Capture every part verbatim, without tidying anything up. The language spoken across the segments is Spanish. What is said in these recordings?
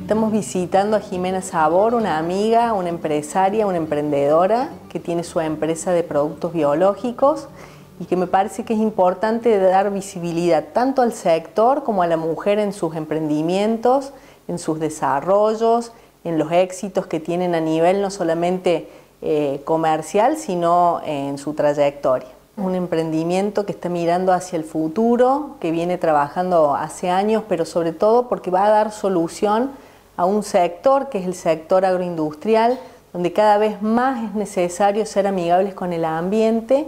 Estamos visitando a Jimena Sabor, una amiga, una empresaria, una emprendedora que tiene su empresa de productos biológicos y que me parece que es importante dar visibilidad tanto al sector como a la mujer en sus emprendimientos, en sus desarrollos, en los éxitos que tienen a nivel no solamente eh, comercial, sino en su trayectoria. Un emprendimiento que está mirando hacia el futuro, que viene trabajando hace años, pero sobre todo porque va a dar solución a un sector que es el sector agroindustrial, donde cada vez más es necesario ser amigables con el ambiente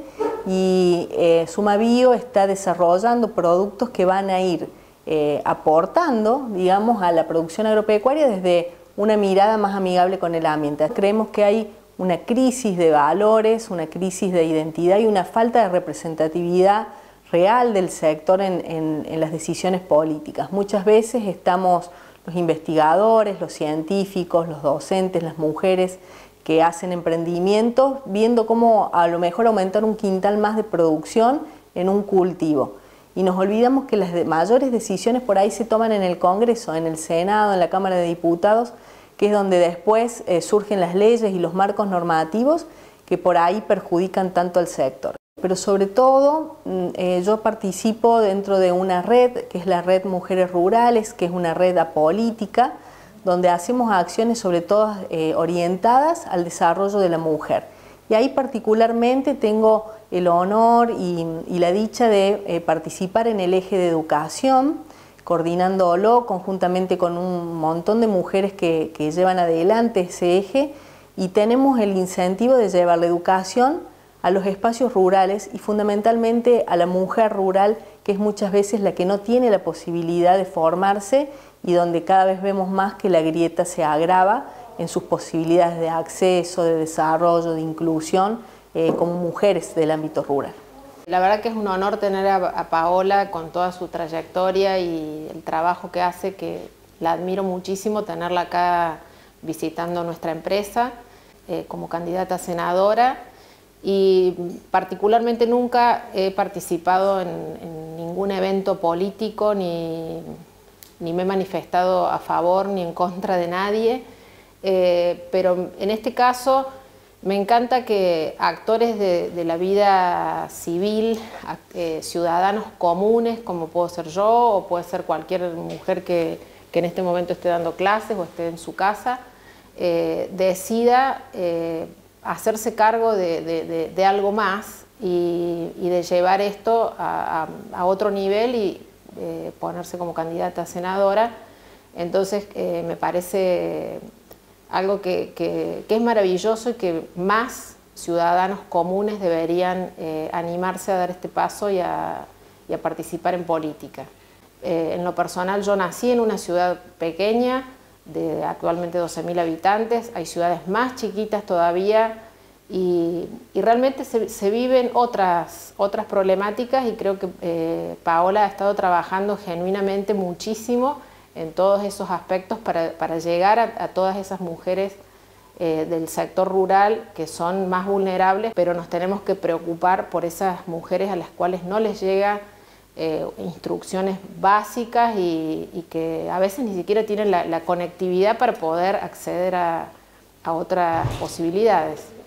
y eh, SumaBio está desarrollando productos que van a ir eh, aportando, digamos, a la producción agropecuaria desde una mirada más amigable con el ambiente. Creemos que hay una crisis de valores, una crisis de identidad y una falta de representatividad real del sector en, en, en las decisiones políticas. Muchas veces estamos los investigadores, los científicos, los docentes, las mujeres que hacen emprendimientos, viendo cómo a lo mejor aumentar un quintal más de producción en un cultivo. Y nos olvidamos que las de mayores decisiones por ahí se toman en el Congreso, en el Senado, en la Cámara de Diputados, que es donde después eh, surgen las leyes y los marcos normativos que por ahí perjudican tanto al sector. Pero sobre todo eh, yo participo dentro de una red, que es la Red Mujeres Rurales, que es una red apolítica, donde hacemos acciones sobre todo eh, orientadas al desarrollo de la mujer. Y ahí particularmente tengo el honor y, y la dicha de eh, participar en el eje de educación, coordinándolo conjuntamente con un montón de mujeres que, que llevan adelante ese eje, y tenemos el incentivo de llevar la educación a los espacios rurales y fundamentalmente a la mujer rural, que es muchas veces la que no tiene la posibilidad de formarse y donde cada vez vemos más que la grieta se agrava en sus posibilidades de acceso, de desarrollo, de inclusión eh, como mujeres del ámbito rural. La verdad que es un honor tener a, a Paola con toda su trayectoria y el trabajo que hace, que la admiro muchísimo, tenerla acá visitando nuestra empresa eh, como candidata a senadora, y particularmente nunca he participado en, en ningún evento político ni, ni me he manifestado a favor ni en contra de nadie, eh, pero en este caso me encanta que actores de, de la vida civil, eh, ciudadanos comunes, como puedo ser yo o puede ser cualquier mujer que, que en este momento esté dando clases o esté en su casa, eh, decida eh, hacerse cargo de, de, de, de algo más y, y de llevar esto a, a, a otro nivel y eh, ponerse como candidata a senadora. Entonces eh, me parece algo que, que, que es maravilloso y que más ciudadanos comunes deberían eh, animarse a dar este paso y a, y a participar en política. Eh, en lo personal, yo nací en una ciudad pequeña, de actualmente doce mil habitantes, hay ciudades más chiquitas todavía y, y realmente se, se viven otras, otras problemáticas, y creo que eh, Paola ha estado trabajando genuinamente muchísimo en todos esos aspectos para, para llegar a, a todas esas mujeres eh, del sector rural que son más vulnerables, pero nos tenemos que preocupar por esas mujeres a las cuales no les llega eh, instrucciones básicas y, y que a veces ni siquiera tienen la, la conectividad para poder acceder a, a otras posibilidades.